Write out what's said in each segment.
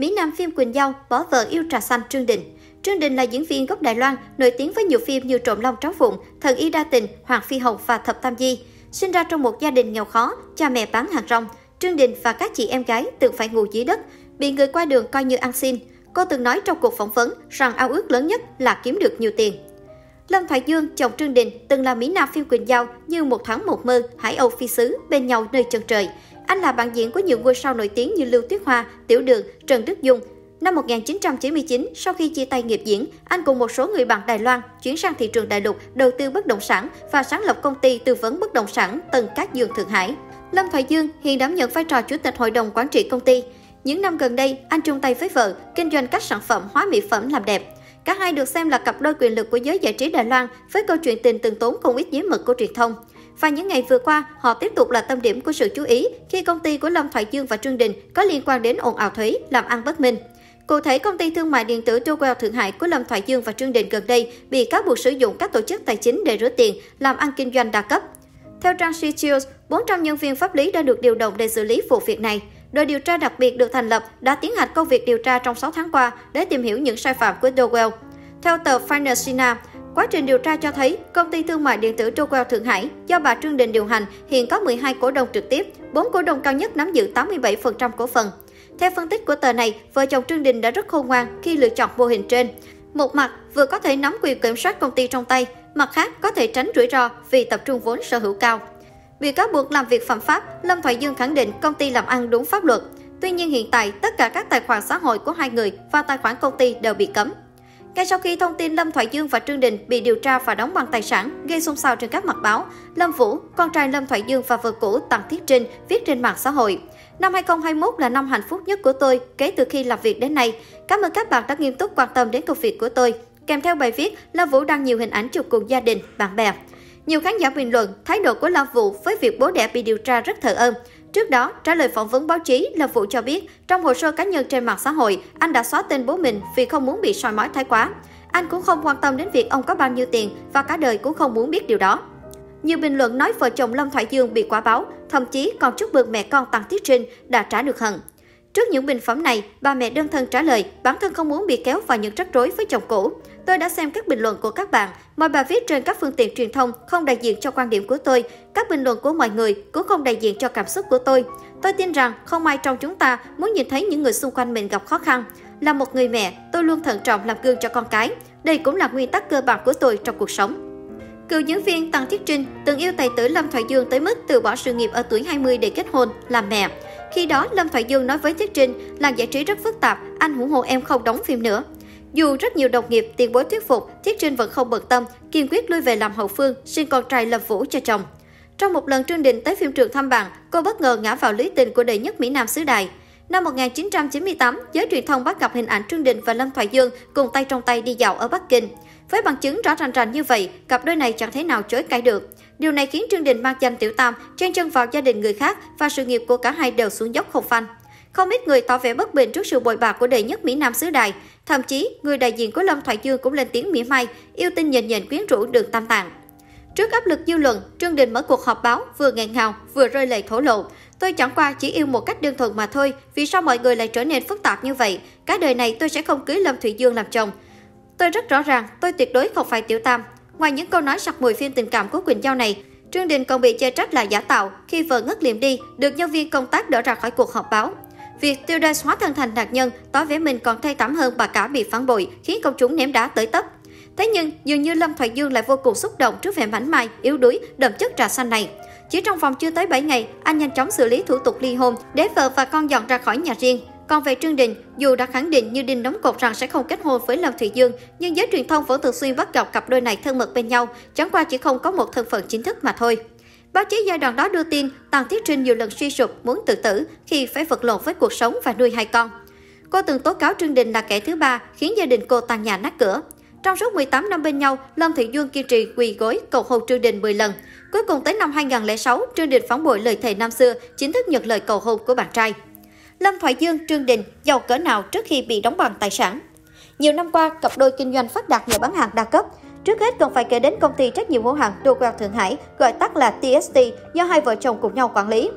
Mỹ Nam phim Quỳnh Giao bỏ vợ yêu trà xanh Trương Đình. Trương Đình là diễn viên gốc Đài Loan, nổi tiếng với nhiều phim như Trộm Long Tráo Vụng, Thần Y Đa Tình, Hoàng Phi Hồng và Thập Tam Di. Sinh ra trong một gia đình nghèo khó, cha mẹ bán hàng rong, Trương Đình và các chị em gái từng phải ngủ dưới đất, bị người qua đường coi như ăn xin. Cô từng nói trong cuộc phỏng vấn rằng ao ước lớn nhất là kiếm được nhiều tiền. Lâm Thoại Dương, chồng Trương Đình, từng là Mỹ Nam phim Quỳnh Giao như Một Thoáng Một Mơ, Hải Âu Phi Xứ, Bên Nhau Nơi Chân Trời. Anh là bạn diễn của nhiều ngôi sao nổi tiếng như Lưu Tuyết Hoa, Tiểu Đường, Trần Đức Dung. Năm 1999, sau khi chia tay nghiệp diễn, anh cùng một số người bạn Đài Loan chuyển sang thị trường đại lục, đầu tư bất động sản và sáng lập công ty tư vấn bất động sản Tân Cát Dương Thượng Hải. Lâm Thoại Dương hiện đảm nhận vai trò chủ tịch hội đồng quản trị công ty. Những năm gần đây, anh chung tay với vợ, kinh doanh các sản phẩm hóa mỹ phẩm làm đẹp. Cả hai được xem là cặp đôi quyền lực của giới giải trí Đài Loan với câu chuyện tình từng tốn không ít giấy mực của truyền thông. Và những ngày vừa qua, họ tiếp tục là tâm điểm của sự chú ý khi công ty của Lâm Thoại Dương và Trương Đình có liên quan đến ồn ào thuế, làm ăn bất minh. Cụ thể, công ty thương mại điện tử Douglas Thượng Hải của Lâm Thoại Dương và Trương Đình gần đây bị cáo buộc sử dụng các tổ chức tài chính để rửa tiền, làm ăn kinh doanh đa cấp. Theo trang Chichius, 400 nhân viên pháp lý đã được điều động để xử lý vụ việc này. Đội điều tra đặc biệt được thành lập đã tiến hành công việc điều tra trong 6 tháng qua để tìm hiểu những sai phạm của Douglas. Theo tờ Financial, quá trình điều tra cho thấy công ty thương mại điện tử Douglas Thượng Hải do bà Trương Đình điều hành hiện có 12 cổ đông trực tiếp, 4 cổ đông cao nhất nắm giữ 87% cổ phần. Theo phân tích của tờ này, vợ chồng Trương Đình đã rất khôn ngoan khi lựa chọn mô hình trên. Một mặt vừa có thể nắm quyền kiểm soát công ty trong tay, mặt khác có thể tránh rủi ro vì tập trung vốn sở hữu cao. Bị cáo buộc làm việc phạm pháp, Lâm Thoại Dương khẳng định công ty làm ăn đúng pháp luật. Tuy nhiên hiện tại, tất cả các tài khoản xã hội của hai người và tài khoản công ty đều bị cấm. Ngay sau khi thông tin Lâm Thoại Dương và Trương Đình bị điều tra và đóng băng tài sản gây xôn xao trên các mặt báo, Lâm Vũ, con trai Lâm Thoại Dương và vợ cũ Tằng Thiết Trinh viết trên mạng xã hội: Năm 2021 là năm hạnh phúc nhất của tôi kể từ khi làm việc đến nay. Cảm ơn các bạn đã nghiêm túc quan tâm đến công việc của tôi. Kèm theo bài viết, Lâm Vũ đăng nhiều hình ảnh chụp cùng gia đình, bạn bè. Nhiều khán giả bình luận thái độ của Lâm Vũ với việc bố đẻ bị điều tra rất thờ ơ. Trước đó, trả lời phỏng vấn báo chí, Lâm Vũ cho biết trong hồ sơ cá nhân trên mạng xã hội, anh đã xóa tên bố mình vì không muốn bị soi mói thái quá. Anh cũng không quan tâm đến việc ông có bao nhiêu tiền và cả đời cũng không muốn biết điều đó. Nhiều bình luận nói vợ chồng Lâm Thoại Dương bị quả báo, thậm chí còn chúc mừng mẹ con Tằng Thiết Trinh đã trả được hận. Trước những bình phẩm này, bà mẹ đơn thân trả lời bản thân không muốn bị kéo vào những rắc rối với chồng cũ. Tôi đã xem các bình luận của các bạn, mọi bài viết trên các phương tiện truyền thông không đại diện cho quan điểm của tôi. Các bình luận của mọi người cũng không đại diện cho cảm xúc của tôi. Tôi tin rằng không ai trong chúng ta muốn nhìn thấy những người xung quanh mình gặp khó khăn. Là một người mẹ, tôi luôn thận trọng làm gương cho con cái. Đây cũng là nguyên tắc cơ bản của tôi trong cuộc sống. Cựu diễn viên Tằng Thiết Trinh từng yêu tài tử Lâm Thoại Dương tới mức từ bỏ sự nghiệp ở tuổi 20 để kết hôn, làm mẹ. Khi đó, Lâm Thoại Dương nói với Thiết Trinh, làng giải trí rất phức tạp, anh ủng hộ em không đóng phim nữa. Dù rất nhiều đồng nghiệp tiền bối thuyết phục, Thiết Trinh vẫn không bận tâm, kiên quyết lui về làm hậu phương, sinh con trai Lâm Vũ cho chồng. Trong một lần Trương Đình tới phim trường thăm bạn, cô bất ngờ ngã vào lưới tình của đệ nhất Mỹ Nam xứ Đài. Năm 1998, giới truyền thông bắt gặp hình ảnh Trương Đình và Lâm Thoại Dương cùng tay trong tay đi dạo ở Bắc Kinh. Với bằng chứng rõ ràng như vậy, cặp đôi này chẳng thể nào chối cãi được. Điều này khiến Trương Đình mang danh Tiểu Tam, chen chân vào gia đình người khác và sự nghiệp của cả hai đều xuống dốc không phanh. Không ít người tỏ vẻ bất bình trước sự bội bạc của đệ nhất Mỹ Nam xứ Đài. Thậm chí, người đại diện của Lâm Thoại Dương cũng lên tiếng mỉa mai, yêu tinh nhện nhện quyến rũ Đường Tam Tạng. Trước áp lực dư luận, Trương Đình mở cuộc họp báo vừa nghẹn ngào vừa rơi lệ thổ lộ. Tôi chẳng qua chỉ yêu một cách đơn thuần mà thôi, vì sao mọi người lại trở nên phức tạp như vậy? Cả đời này tôi sẽ không cưới Lâm Thoại Dương làm chồng. Tôi rất rõ ràng, tôi tuyệt đối không phải Tiểu Tam. Ngoài những câu nói sặc mùi phim tình cảm của Quỳnh Giao này, Trương Đình còn bị chê trách là giả tạo khi vợ ngất liệm đi, được nhân viên công tác đỡ ra khỏi cuộc họp báo. Việc Tildes hóa thân thành nạn nhân, tỏ vẻ mình còn thê thảm hơn bà cả bị phản bội, khiến công chúng ném đá tới tấp. Thế nhưng, dường như Lâm Thoại Dương lại vô cùng xúc động trước vẻ mảnh mai, yếu đuối, đậm chất trà xanh này. Chỉ trong vòng chưa tới 7 ngày, anh nhanh chóng xử lý thủ tục ly hôn, để vợ và con dọn ra khỏi nhà riêng. Còn về Trương Đình, dù đã khẳng định như đinh đóng cột rằng sẽ không kết hôn với Lâm Thoại Dương, nhưng giới truyền thông vẫn thường xuyên bắt gặp cặp đôi này thân mật bên nhau, chẳng qua chỉ không có một thân phận chính thức mà thôi. Báo chí giai đoạn đó đưa tin Tằng Thiết Trinh nhiều lần suy sụp muốn tự tử khi phải vật lộn với cuộc sống và nuôi hai con. Cô từng tố cáo Trương Đình là kẻ thứ ba, khiến gia đình cô tan nhà nát cửa. Trong suốt 18 năm bên nhau, Lâm Thoại Dương kiên trì quỳ gối cầu hôn Trương Đình 10 lần. Cuối cùng tới năm 2006, Trương Đình phản bội lời thề năm xưa, chính thức nhận lời cầu hôn của bạn trai. Lâm Thoại Dương, Trương Đình giàu cỡ nào trước khi bị đóng băng tài sản? Nhiều năm qua, cặp đôi kinh doanh phát đạt nhờ bán hàng đa cấp. Trước hết cần phải kể đến công ty trách nhiệm hữu hạn Douglas Thượng Hải, gọi tắt là TST, do hai vợ chồng cùng nhau quản lý.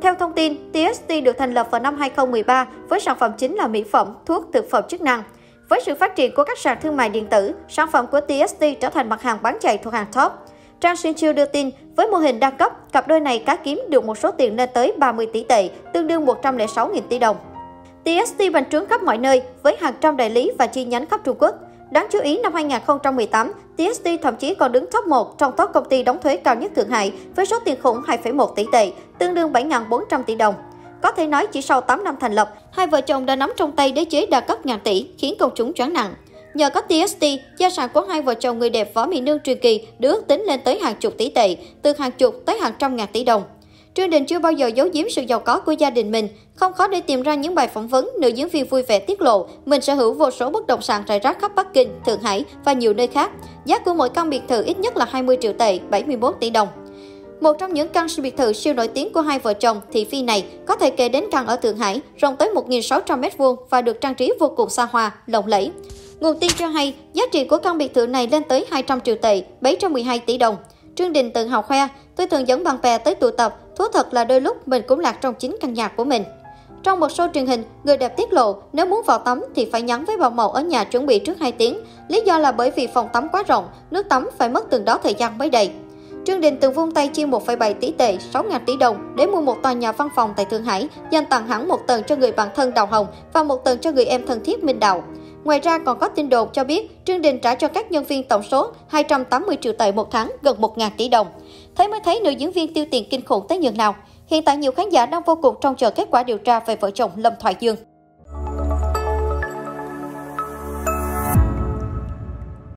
Theo thông tin, TXT được thành lập vào năm 2013 với sản phẩm chính là mỹ phẩm, thuốc, thực phẩm chức năng. Với sự phát triển của các sàn thương mại điện tử, sản phẩm của TXT trở thành mặt hàng bán chạy thuộc hàng top. Trang Xin Chiêu đưa tin, với mô hình đa cấp, cặp đôi này cá kiếm được một số tiền lên tới 30 tỷ tệ, tương đương 106.000 tỷ đồng. TXT bành trướng khắp mọi nơi với hàng trăm đại lý và chi nhánh khắp Trung Quốc. Đáng chú ý, năm 2018, TXT thậm chí còn đứng top 1 trong top công ty đóng thuế cao nhất Thượng Hải với số tiền khủng 2,1 tỷ tệ, tương đương 7.400 tỷ đồng. Có thể nói chỉ sau 8 năm thành lập, hai vợ chồng đã nắm trong tay đế chế đa cấp ngàn tỷ, khiến công chúng choáng nặng. Nhờ có TXT, gia sản của hai vợ chồng người đẹp Võ Mỹ Nương truyền kỳ được ước tính lên tới hàng chục tỷ tệ, từ hàng chục tới hàng trăm ngàn tỷ đồng. Trương Đình chưa bao giờ giấu giếm sự giàu có của gia đình mình, không khó để tìm ra những bài phỏng vấn nữ diễn viên vui vẻ tiết lộ mình sở hữu vô số bất động sản rải rác khắp Bắc Kinh, Thượng Hải và nhiều nơi khác. Giá của mỗi căn biệt thự ít nhất là 20 triệu tệ, 71 tỷ đồng. Một trong những căn biệt thự siêu nổi tiếng của hai vợ chồng thị phi này có thể kể đến căn ở Thượng Hải, rộng tới 1.600 m² và được trang trí vô cùng xa hoa, lộng lẫy. Nguồn tin cho hay, giá trị của căn biệt thự này lên tới 200 triệu tệ, 712 tỷ đồng. Trương Đình tự hào khoe, tôi thường dẫn bạn bè tới tụ tập, thú thật là đôi lúc mình cũng lạc trong chính căn nhà của mình. Trong một show truyền hình, người đẹp tiết lộ nếu muốn vào tắm thì phải nhắn với bảo mẫu ở nhà chuẩn bị trước 2 tiếng. Lý do là bởi vì phòng tắm quá rộng, nước tắm phải mất từng đó thời gian mới đầy. Trương Đình từng vung tay chi 1,7 tỷ tệ, 6.000 tỷ đồng để mua một tòa nhà văn phòng tại Thượng Hải, dành tặng hẳn một tầng cho người bạn thân Đào Hồng và một tầng cho người em thân thiết Minh Đạo. Ngoài ra còn có tin đồn cho biết Trương Đình trả cho các nhân viên tổng số 280 triệu tệ một tháng, gần 1.000 tỷ đồng. Thế mới thấy nữ diễn viên tiêu tiền kinh khủng tới nhường nào. Hiện tại nhiều khán giả đang vô cùng trông chờ kết quả điều tra về vợ chồng Lâm Thoại Dương.